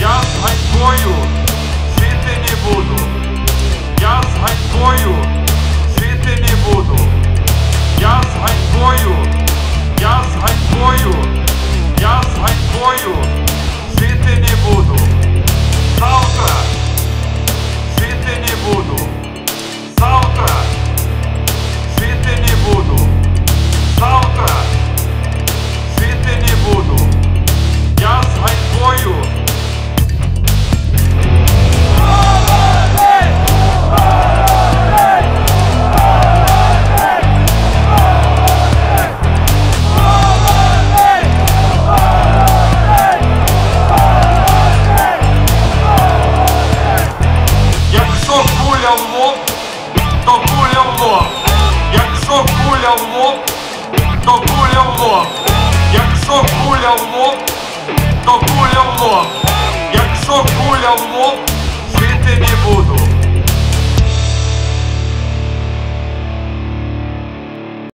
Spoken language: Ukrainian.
Я з ганьбою жити не буду. Я з ганьбою жити не буду. Я з ганьбою, я з ганьбою, я з ганьбою жити не буду. Завтра жити не буду. Завтра жити не буду. Завтра жити не буду. Я з ганьбою. Якщо куля в лоб, то куля в лоб. Якщо куля в лоб, то куля в лоб. Якщо куля в лоб, то куля в лоб. Якщо куля в лоб, жити не буду.